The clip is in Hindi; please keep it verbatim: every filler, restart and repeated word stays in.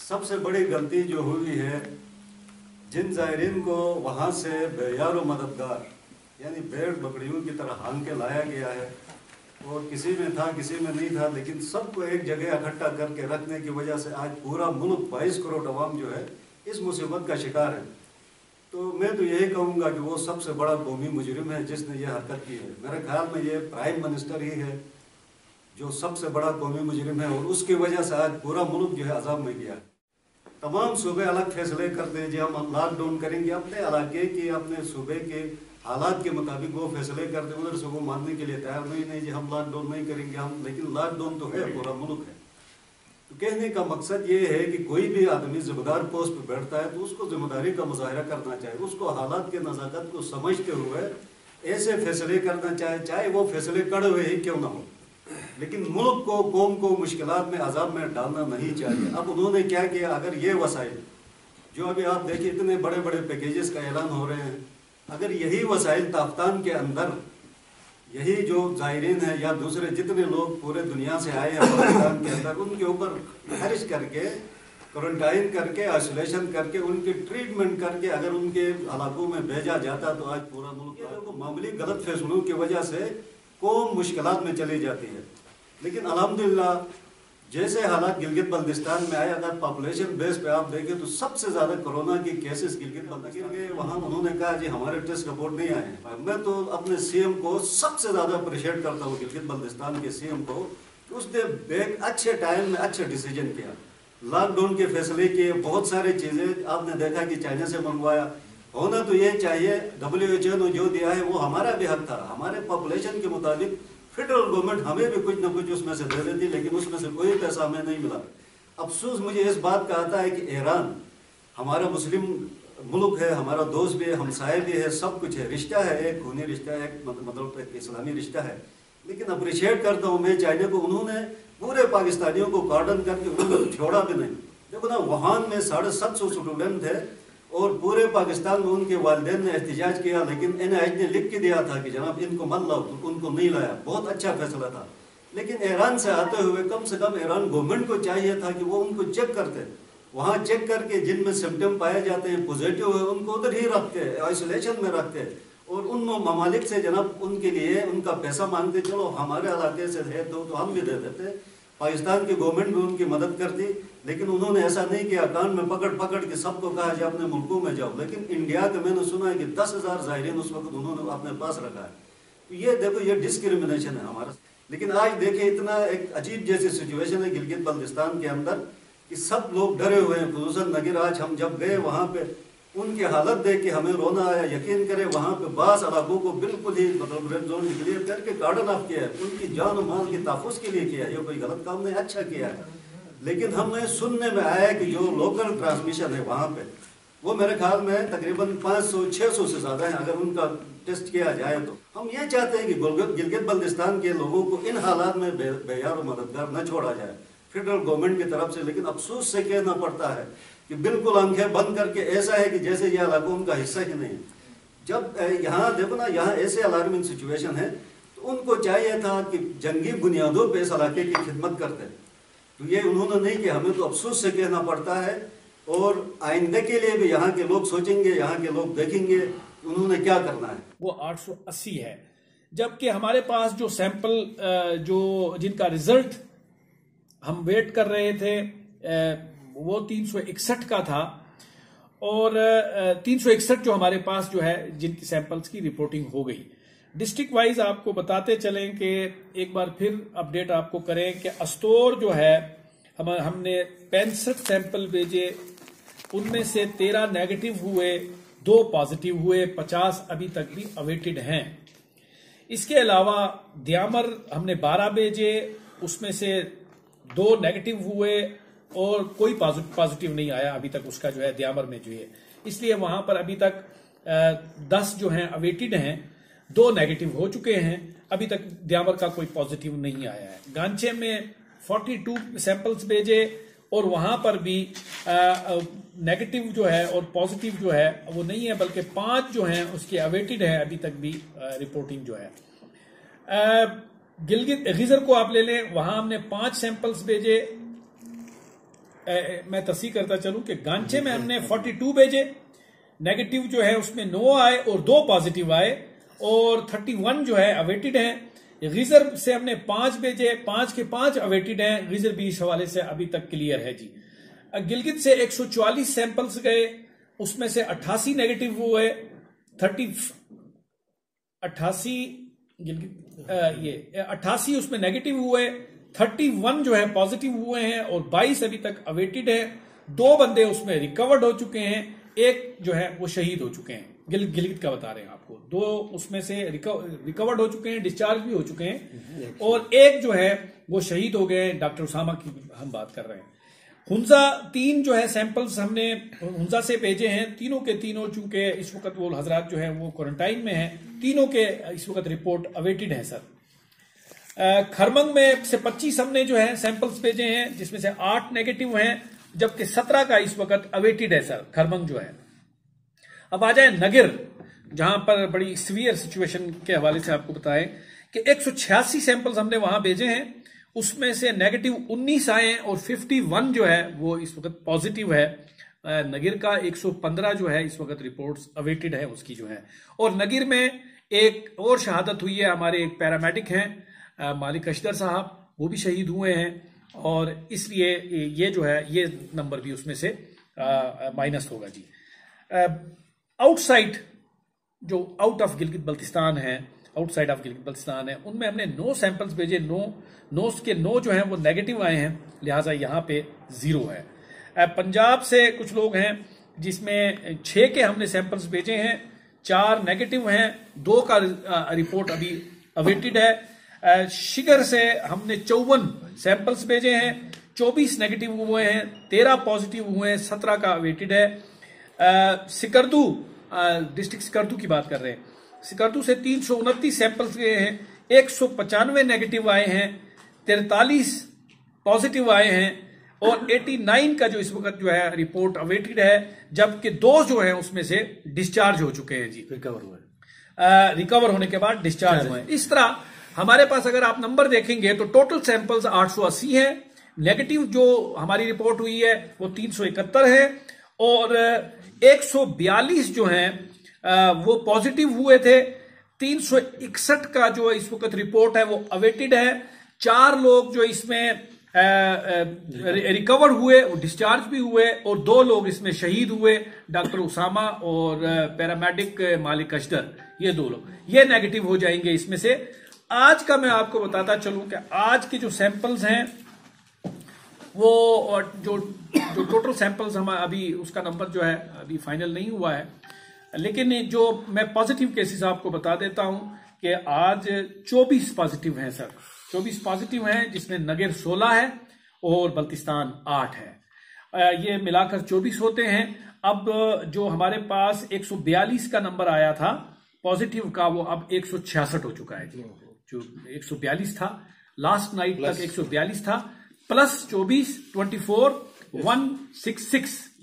सबसे बड़ी गलती जो हुई है, जिन ज़ायरीन को वहाँ से बेयार व मददगार यानी भेड़ बकरियों की तरह हांग के लाया गया है, और किसी में था किसी में नहीं था, लेकिन सबको एक जगह इकट्ठा करके रखने की वजह से आज पूरा मुल्क बाईस करोड़ अवाम जो है इस मुसीबत का शिकार है। तो मैं तो यही कहूँगा कि वो सबसे बड़ा कौमी मुजरिम है जिसने ये हरकत की है। मेरे ख्याल में ये प्राइम मिनिस्टर ही है जो सबसे बड़ा कौमी मुजरिम है, और उसकी वजह से आज पूरा मुल्क जो है अजाब में गया है। तमाम सूबे अलग फैसले करते हैं, जो हम लॉकडाउन करेंगे अपने इलाके के अपने सूबे के हालात के मुताबिक वो फैसले करते हैं, उधर से वो मानने के लिए तैयार नहीं नहीं जी हम लॉकडाउन नहीं करेंगे हम, लेकिन लॉकडाउन तो है, पूरा मुल्क है। तो कहने का मकसद ये है कि कोई भी आदमी जिम्मेदार पोस्ट पर बैठता है तो उसको जिम्मेदारी का मुजाहरा करना चाहिए, उसको हालात के नज़ाकत को समझते हुए ऐसे फैसले करना चाहिए, चाहे वो फैसले कड़े हुए ही क्यों ना हो, लेकिन मुल्क को कौम को मुश्किलात में अजाब में डालना नहीं चाहिए। अब उन्होंने क्या किया, अगर ये वसाइल जो अभी आप देखिए इतने बड़े बड़े पैकेजेस का ऐलान हो रहे हैं, अगर यही वसाइल ताफ्तान के अंदर यही जो ज़ायरीन है या दूसरे जितने लोग पूरे दुनिया से आए हैं पाकिस्तान के अंदर, उनके ऊपर खर्च करके क्वारंटाइन करके आइसोलेशन करके उनकी ट्रीटमेंट करके अगर उनके इलाकों में भेजा जाता तो आज पूरा मुल्क मामूली गलत फैसलों की वजह से कौम मुश्किलात में चली जाती है। लेकिन अल्हम्दुलिल्लाह जैसे हालात गिलगित बल्तिस्तान में आए, अगर पॉपुलेशन बेस पे आप देखें तो सबसे ज़्यादा कोरोना के केसेस गिलगित बल्तिस्तान के वहाँ उन्होंने कहा जी हमारे टेस्ट रिपोर्ट नहीं आए हैं। मैं तो अपने सीएम को सबसे ज़्यादा अप्रिशिएट करता हूँ, गिलगित बल्तिस्तान के सीएम को, उसने एक अच्छे टाइम में अच्छे डिसीजन किया, लॉकडाउन के फैसले किए, बहुत सारी चीज़ें आपने देखा कि चाइना से मंगवाया। होना तो ये चाहिए, डब्ल्यू एच ओ ने जो दिया है वो हमारा भी हक था, हमारे पॉपुलेशन के मुताबिक फेडरल गवर्नमेंट हमें भी कुछ ना कुछ उसमें से दे देती, लेकिन उसमें से कोई पैसा हमें नहीं मिला। अफसोस मुझे इस बात का आता है कि ईरान हमारा मुस्लिम मुल्क है, हमारा दोस्त भी है, हमसाए भी है, सब कुछ है, रिश्ता है, एक खूनी रिश्ता है, एक मतलब एक इस्लामी रिश्ता है। लेकिन अप्रिशिएट करता हूँ मैं चाइना को, उन्होंने पूरे पाकिस्तानियों को कार्डन करके उन्होंने छोड़ा भी नहीं। देखो ना, वुहान में साढ़े सात सौ स्टूडेंट थे और पूरे पाकिस्तान में उनके वालिदैन ने एहतजाज किया, लेकिन एन आई ने लिख के दिया था कि जनाब इनको मत लाओ, तो उनको नहीं लाया। बहुत अच्छा फैसला था। लेकिन ईरान से आते हुए कम से कम ईरान गवर्नमेंट को चाहिए था कि वो उनको चेक करते, वहाँ चेक करके जिनमें सिम्टम पाए जाते हैं पॉजिटिव है उनको उधर ही रखते, आइसोलेशन में रखते, और उन ममालिक से जनाब उनके लिए उनका पैसा मांगते, चलो हमारे इलाके से है तो, तो हम भी दे देते। पाकिस्तान की गवर्नमेंट भी उनकी मदद करती, लेकिन उन्होंने ऐसा नहीं किया, कान में पकड़ पकड़ के सबको कहा कि अपने मुल्कों में जाओ। लेकिन इंडिया का मैंने सुना है कि दस हजार ज़ायरीन उस वक्त उन्होंने अपने पास रखा है। तो ये देखो, ये डिस्क्रिमिनेशन है हमारा। लेकिन आज देखिए इतना एक अजीब जैसी सिचुएशन है गिलगित बल्तिस्तान के अंदर कि सब लोग डरे हुए हैं, खुसूसन नगीर। आज हम जब गए वहाँ पे उनकी हालत देख के हमें रोना आया। यकीन करें वहाँ पे बास इलाकों को बिल्कुल ही मतलब रेड जोन क्लियर करके गार्डन ऑफ किया है, उनकी जान और माल के तहफ़्फ़ुज़ के लिए किया है। ये कोई गलत काम नहीं, अच्छा किया है। लेकिन हमें सुनने में आया कि जो लोकल ट्रांसमिशन है वहाँ पे वो मेरे ख्याल में तकरीबन पाँच सौ छः सौ से ज़्यादा है अगर उनका टेस्ट किया जाए तो। हम ये चाहते हैं कि गिलगित बल्तिस्तान के लोगों को इन हालात में बे, बेयार और मददगार न छोड़ा जाए फेडरल गवर्नमेंट की तरफ से। लेकिन अफसोस से कहना पड़ता है कि बिल्कुल आंखें बंद करके ऐसा है कि जैसे ये इलाकों उनका हिस्सा ही नहीं है। जब यहाँ देखो ना, यहाँ ऐसे अलार्मिंग सिचुएशन है तो उनको चाहिए था कि जंगी बुनियादों पर इस इलाके की खिदमत करते, तो ये उन्होंने नहीं किया। हमें तो अफसोस से कहना पड़ता है, और आइंदे के लिए भी यहाँ के लोग सोचेंगे, यहाँ के लोग देखेंगे उन्होंने क्या करना है। वो आठ सौ अस्सी है, जबकि हमारे पास जो सैंपल जो जिनका रिजल्ट हम वेट कर रहे थे वो तीन सौ इकसठ का था, और तीन सौ इकसठ जो हमारे पास जो है जिनकी सैंपल्स की रिपोर्टिंग हो गई। डिस्ट्रिक्ट वाइज आपको बताते चलें कि एक बार फिर अपडेट आपको करें कि अस्तोर जो है हम हमने पैंसठ सैंपल भेजे, उनमें से तेरह नेगेटिव हुए, दो पॉजिटिव हुए, पचास अभी तक भी अवेटेड हैं। इसके अलावा द्यामर हमने बारह भेजे, उसमें से दो नेगेटिव हुए और कोई पॉजिटिव नहीं आया अभी तक उसका जो है द्यामर में जो है। इसलिए वहां पर अभी तक दस जो हैं अवेटेड हैं, दो नेगेटिव हो चुके हैं, अभी तक द्यामर का कोई पॉजिटिव नहीं आया है। गांचे में बयालीस सैंपल्स भेजे और वहां पर भी नेगेटिव जो है और पॉजिटिव जो है वो नहीं है, बल्कि पांच जो हैं उसके अवेटेड है अभी तक भी रिपोर्टिंग जो है। गिलगित गिजर को आप ले लें, वहां हमने पांच सैंपल्स भेजे, ए, मैं तस्दीक करता चलूं कि गांचे में हमने बयालीस भेजे, नेगेटिव जो है उसमें नौ आए और दो पॉजिटिव आए, और इकतीस जो है अवेटेड है। गिजर से हमने पांच भेजे, पांच के पांच अवेटेड हैं। गिजर भी इस हवाले से अभी तक क्लियर है जी। गिलगित से एक सौ चौवालीस सैंपल्स गए, उसमें से अट्ठासी नेगेटिव हुए, थर्टी अट्ठासी गिलगित ये अट्ठासी उसमें नेगेटिव हुए, इकतीस जो है पॉजिटिव हुए हैं और बाईस अभी तक अवेटेड है। दो बंदे उसमें रिकवर्ड हो चुके हैं, एक जो है वो शहीद हो चुके हैं। गिल, गिलगित का बता रहे हैं आपको, दो उसमें से रिकवर्ड हो चुके हैं, डिस्चार्ज भी हो चुके हैं, और एक जो है वो शहीद हो गए। डॉक्टर उसामा की हम बात कर रहे हैं। हुंजा तीन जो है सैंपल्स हमने हुंजा से भेजे हैं, तीनों के तीनों चूंकि इस वक्त वो हजरात जो है वो क्वारंटाइन में हैं, तीनों के इस वक्त रिपोर्ट अवेटेड है सर। खरमंग में से पच्चीस हमने जो है सैंपल्स भेजे हैं, जिसमें से आठ नेगेटिव हैं, जबकि सत्रह का इस वक्त अवेटेड है सर, खरमंग जो है। अब आ जाए नगिर, जहां पर बड़ी सीवियर सिचुएशन के हवाले से आपको बताएं कि एक सौ छियासी सैंपल्स हमने वहां भेजे हैं, उसमें से नेगेटिव उन्नीस आए हैं और इक्यावन जो है वो इस वक्त पॉजिटिव है। नगिर का एक सौ पंद्रह जो है इस वक्त रिपोर्ट्स अवेटेड है उसकी जो है। और नगिर में एक और शहादत हुई है, हमारे एक पैरामेडिक हैं मालिक अशदर साहब, वो भी शहीद हुए हैं, और इसलिए ये जो है ये नंबर भी उसमें से माइनस होगा जी। आउटसाइड जो आउट ऑफ गिलगित बल्तिस्तान है, आउटसाइड ऑफ गिलगित बल्तिस्तान है, उनमें हमने नौ सैंपल्स भेजे, नौ नौ के नौ जो हैं वो नेगेटिव आए हैं, लिहाजा यहाँ पे जीरो है। पंजाब से कुछ लोग हैं जिसमें छह के हमने सैंपल्स भेजे हैं, चार नेगेटिव हैं, दो का रिपोर्ट अभी अवेटेड है। शिगर से हमने चौवन सैंपल्स भेजे हैं, चौबीस नेगेटिव हुए हैं, तेरह पॉजिटिव हुए हैं, सत्रह का अवेटेड है। सिकरदू डिस्ट्रिक्ट सिकरदू की बात कर रहे हैं, सिकरदू से तीन सौ उनतीस सैंपल्स गए हैं, एक सौ पचानवे नेगेटिव आए हैं, तिरतालीस पॉजिटिव आए हैं, और नवासी का जो इस वक्त जो है रिपोर्ट अवेटेड है, जबकि दो जो है उसमें से डिस्चार्ज हो चुके हैं जी, रिकवर हुए, रिकवर होने के बाद डिस्चार्ज हुए। इस तरह हमारे पास अगर आप नंबर देखेंगे तो टोटल सैंपल्स आठ सौ अस्सी है, नेगेटिव जो हमारी रिपोर्ट हुई है वो तीन सौ इकहत्तर है, और एक सौ बयालीस जो है वो पॉजिटिव हुए थे। तीन सौ इकसठ का जो इस वक्त रिपोर्ट है वो अवेटेड है। चार लोग जो इसमें रिकवर हुए, वो डिस्चार्ज भी हुए, और दो लोग इसमें शहीद हुए, डॉक्टर उसामा और पैरामेडिक मालिक अशदर, ये दो लोग ये नेगेटिव हो जाएंगे इसमें से। आज का मैं आपको बताता चलूं कि आज के जो सैंपल्स हैं वो जो जो टोटल सैंपल्स हम अभी उसका नंबर जो है अभी फाइनल नहीं हुआ है, लेकिन जो मैं पॉजिटिव केसेस आपको बता देता हूं कि आज चौबीस पॉजिटिव हैं सर, चौबीस पॉजिटिव हैं, जिसमें नगर सोलह है और बल्तिस्तान आठ है, ये मिलाकर चौबीस होते हैं। अब जो हमारे पास एक सौ बयालीस का नंबर आया था पॉजिटिव का, वो अब एक सौ छियासठ हो चुका है जी। जो एक सौ बयालीस था लास्ट नाइट तक एक सौ बयालीस था, प्लस चौबीस, चौबीस, वन सिक्स सिक्स